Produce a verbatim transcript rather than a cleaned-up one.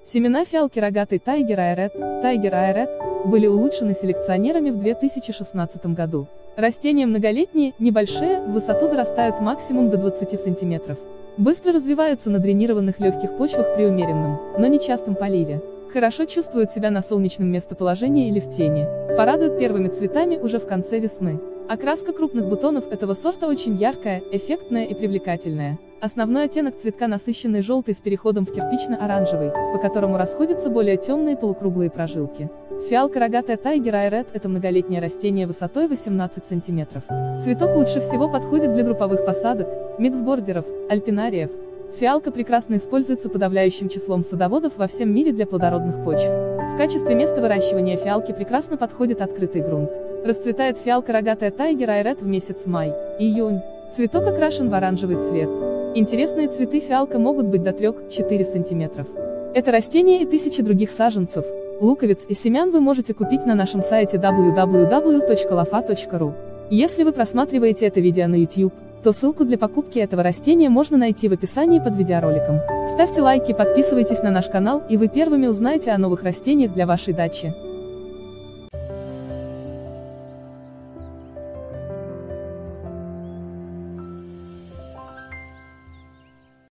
Семена фиалки рогатой Tiger Eye Red, Tiger Eye Red были улучшены селекционерами в две тысячи шестнадцатом году. Растения многолетние, небольшие, в высоту дорастают максимум до двадцати сантиметров. Быстро развиваются на дренированных легких почвах при умеренном, но нечастом поливе. Хорошо чувствуют себя на солнечном местоположении или в тени. Порадуют первыми цветами уже в конце весны. Окраска крупных бутонов этого сорта очень яркая, эффектная и привлекательная. Основной оттенок цветка насыщенный желтый с переходом в кирпично-оранжевый, по которому расходятся более темные полукруглые прожилки. Фиалка рогатая Tiger Eye Red – это многолетнее растение высотой восемнадцать сантиметров. Цветок лучше всего подходит для групповых посадок, миксбордеров, альпинариев. Фиалка прекрасно используется подавляющим числом садоводов во всем мире для плодородных почв. В качестве места выращивания фиалки прекрасно подходит открытый грунт. Расцветает фиалка рогатая Tiger Eye Red в месяц май, июнь. Цветок окрашен в оранжевый цвет. Интересные цветы фиалка могут быть до трёх-четырёх сантиметров. Это растение и тысячи других саженцев, луковиц и семян вы можете купить на нашем сайте дабл ю дабл ю дабл ю точка лофа точка ру. Если вы просматриваете это видео на YouTube, то ссылку для покупки этого растения можно найти в описании под видеороликом. Ставьте лайки, подписывайтесь на наш канал, и вы первыми узнаете о новых растениях для вашей дачи.